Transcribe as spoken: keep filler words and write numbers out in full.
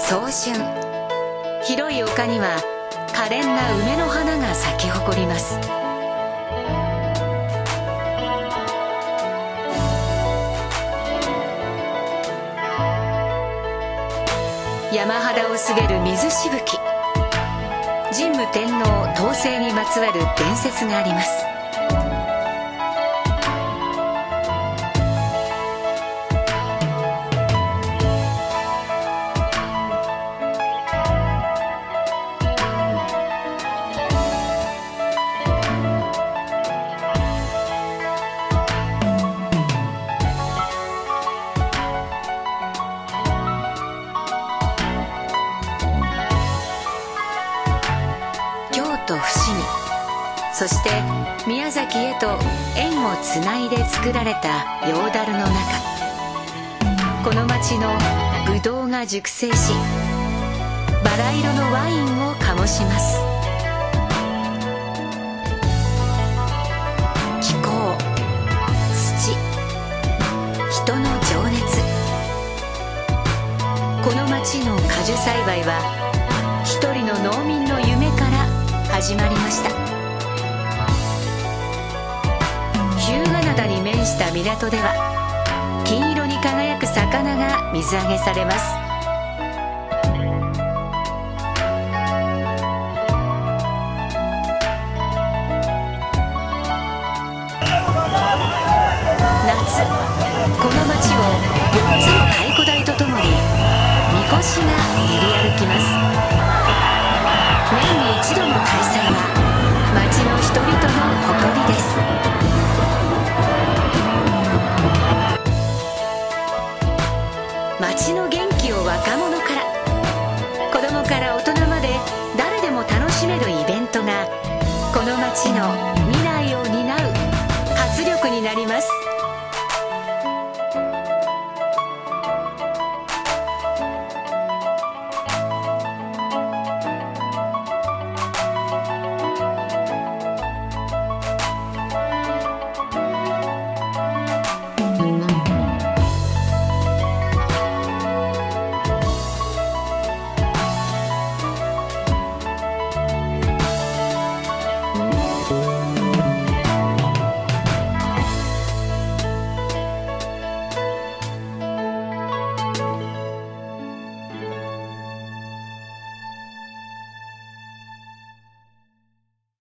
早春、広い丘には可憐な梅の花が咲き誇ります。山肌を滑る水しぶき。神武天皇統制にまつわる伝説があります。と伏見、そして宮崎へと縁をつないで作られた陽樽の中、この町のブドウが熟成し、バラ色のワインを醸します。気候、土、人の情熱。この町の果樹栽培は一人の農民の夢から始まりました。日向灘に面した港では金色に輝く魚が水揚げされます。夏、この町をよっつの太鼓台とともにみこしが練り歩きます。年に一度の大祭は町の人々の誇りです。町の元気を若者から、子供から大人まで誰でも楽しめるイベントがこの町の未来を担う活力になります。